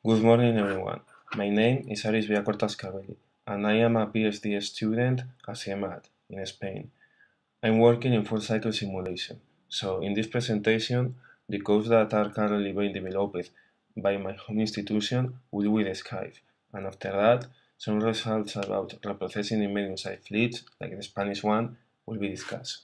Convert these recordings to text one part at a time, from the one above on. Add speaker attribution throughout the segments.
Speaker 1: Good morning, everyone. My name is Aris Villacortas-Cabelli, and I am a PhD student at CIEMAT in Spain. I'm working in full cycle simulation, so in this presentation, the codes that are currently being developed by my home institution will be described, and after that, some results about reprocessing in medium-sized fleets, like the Spanish one, will be discussed.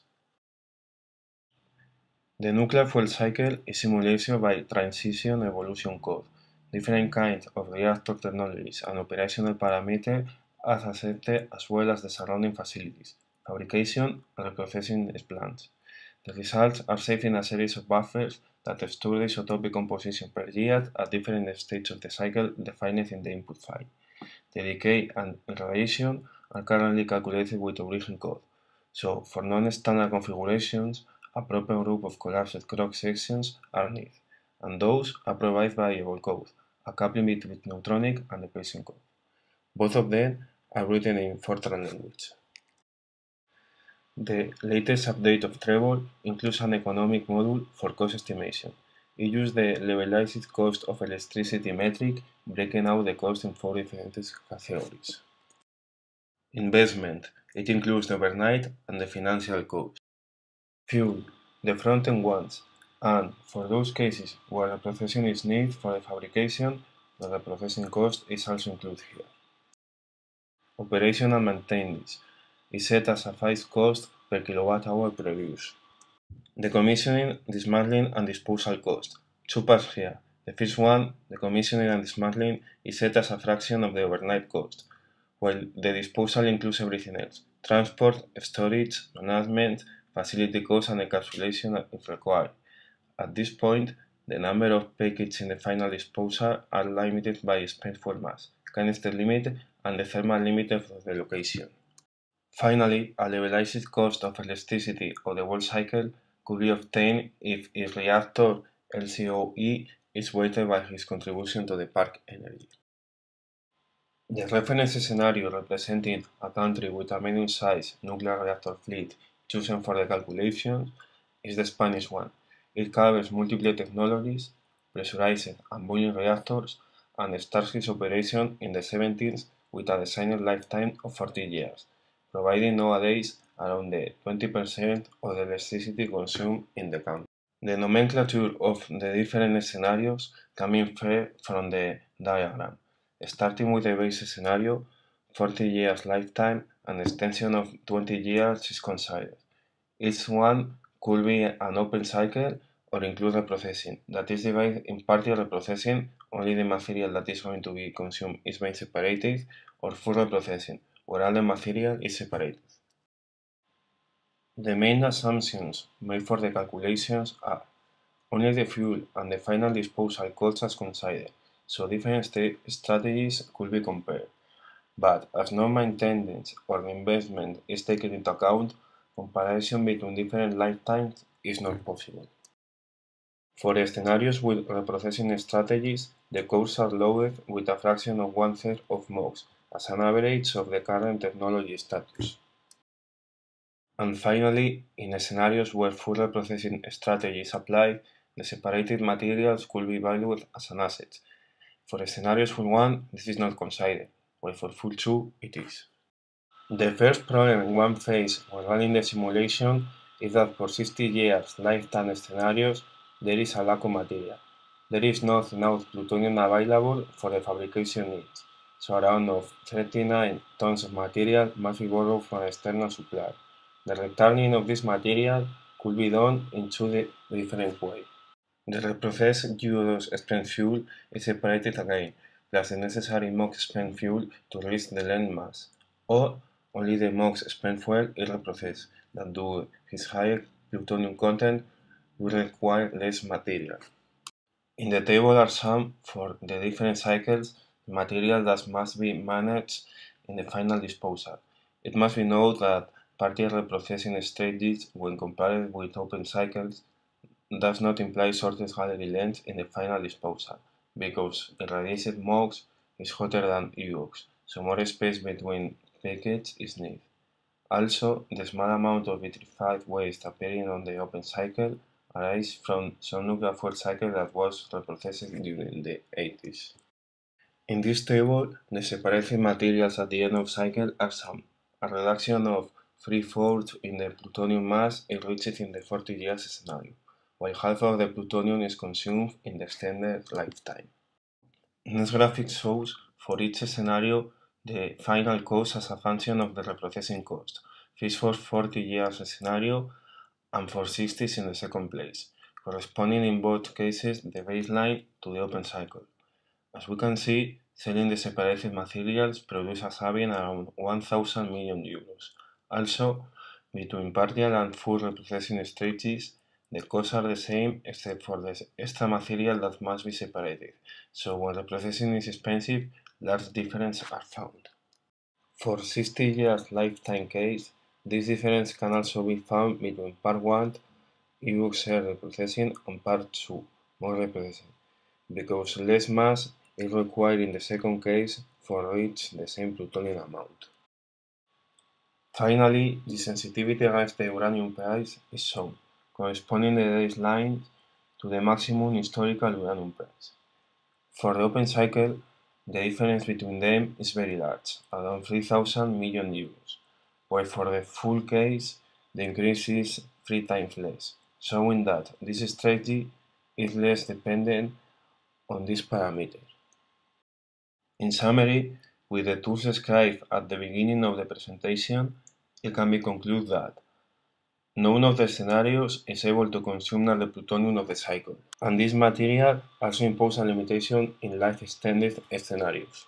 Speaker 1: The nuclear fuel cycle is simulation by transition evolution code. Different kinds of reactor technologies and operational parameters are accepted as well as the surrounding facilities, fabrication and reprocessing plants. The results are saved in a series of buffers that store the isotopic composition per year at different stages of the cycle defined in the input file. The decay and radiation are currently calculated with origin code, so for non-standard configurations, a proper group of collapsed cross-sections are needed, and those are provided by variable code, a coupling between neutronic and depletion code. Both of them are written in Fortran language. The latest update of Trevor includes an economic module for cost estimation. It uses the levelized cost of electricity metric, breaking out the cost in 4 different categories. Investment. It includes the overnight and the financial cost. Fuel. The front-end ones, and for those cases where the processing is needed for the fabrication, the processing cost is also included here. Operation and maintenance is set as a fixed cost per kilowatt hour produced. Decommissioning, dismantling, and disposal cost. Two parts here. The first one, the commissioning and dismantling, is set as a fraction of the overnight cost, while the disposal includes everything else: transport, storage, management, facility costs, and encapsulation if required. At this point, the number of packages in the final disposal are limited by spent fuel mass, canister limit, and the thermal limit of the location. Finally, a levelized cost of electricity of the whole cycle could be obtained if its reactor LCOE is weighted by its contribution to the park energy. The reference scenario representing a country with a medium-sized nuclear reactor fleet chosen for the calculations is the Spanish one. It covers multiple technologies, pressurized and boiling reactors, and starts its operation in the 70s with a designer lifetime of 40 years, providing nowadays around the 20% of the electricity consumed in the country. The nomenclature of the different scenarios can be inferred from the diagram. Starting with the base scenario, 40 years lifetime and extension of 20 years is considered. Each one could be an open cycle or include reprocessing, that is divided in partial reprocessing, only the material that is going to be consumed is being separated, or full reprocessing, where all the material is separated. The main assumptions made for the calculations are only the fuel and the final disposal costs are considered, so different strategies could be compared. But as no maintenance or investment is taken into account, comparison between different lifetimes is not possible. For the scenarios with reprocessing strategies, the costs are lowered with a fraction of 1/3 of MOX, as an average of the current technology status. And finally, in scenarios where full reprocessing strategy is applied, the separated materials could be valued as an asset. For scenarios full 1, this is not considered, while for full 2, it is. The first problem one faces when running the simulation is that for 60 years lifetime scenarios, there is a lack of material. There is not enough plutonium available for the fabrication needs, so around 39 tons of material must be borrowed from external supply. The returning of this material could be done in two different ways. The reprocessed U2 spent fuel is separated again, plus the necessary MOX spent fuel to release the land mass, or only the MOX spent fuel is reprocessed, that due to its higher plutonium content will require less material. In the table are some for the different cycles the material that must be managed in the final disposal. It must be noted that partial reprocessing stages, when compared with open cycles, does not imply shortest gallery length in the final disposal, because irradiated MOX is hotter than UOX, so more space between packages is needed. Also, the small amount of vitrified waste appearing on the open cycle arises from some nuclear fuel cycle that was reprocessed during the 80s. In this table, the separated materials at the end of cycle are summed. A reduction of 3/4 in the plutonium mass is reached in the 40 years scenario, while half of the plutonium is consumed in the extended lifetime. This graphic shows for each scenario the final cost as a function of the reprocessing cost, first for 40 years scenario and for 60 in the second place, corresponding in both cases the baseline to the open cycle. As we can see, selling the separated materials produces a saving around 1,000 million euros. Also, between partial and full reprocessing stages, the costs are the same except for the extra material that must be separated, so when reprocessing is expensive, large differences are found. For 60 years lifetime case, this difference can also be found between part 1, EUXR reprocessing, and part 2, more reprocessing, because less mass is required in the second case for reach the same plutonium amount. Finally, the sensitivity against the uranium price is shown, corresponding the baseline to the maximum historical uranium price. For the open cycle, the difference between them is very large, around 3,000 million euros, while for the full case, the increase is 3 times less, showing that this strategy is less dependent on this parameter. In summary, with the tools described at the beginning of the presentation, it can be concluded that none of the scenarios is able to consume all the plutonium of the cycle, and this material also imposes a limitation in life-extended scenarios.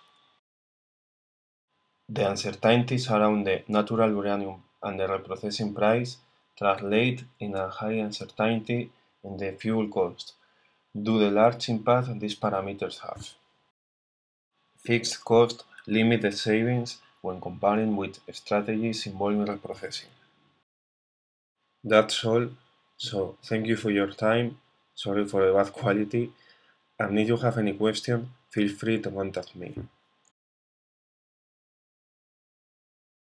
Speaker 1: The uncertainties around the natural uranium and the reprocessing price translate in a high uncertainty in the fuel cost, due to the large impact these parameters have. Fixed costs limit the savings when comparing with strategies involving reprocessing. That's all, so thank you for your time, sorry for the bad quality, and if you have any question, feel free to contact me.